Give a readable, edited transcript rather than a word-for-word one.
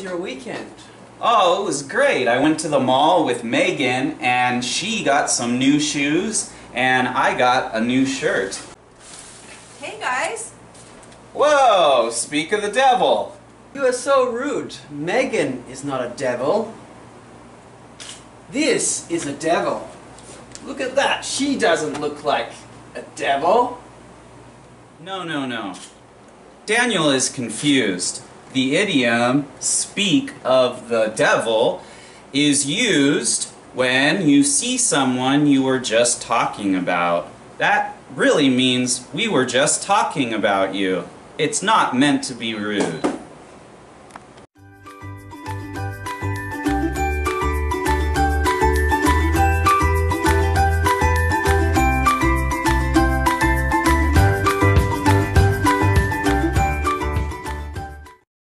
your weekend? Oh, it was great. I went to the mall with Megan and she got some new shoes and I got a new shirt. Hey guys! Whoa, speak of the devil. You are so rude. Megan is not a devil. This is a devil. Look at that. She doesn't look like a devil. No. Daniel is confused. The idiom, speak of the devil, is used when you see someone you were just talking about. That really means we were just talking about you. It's not meant to be rude.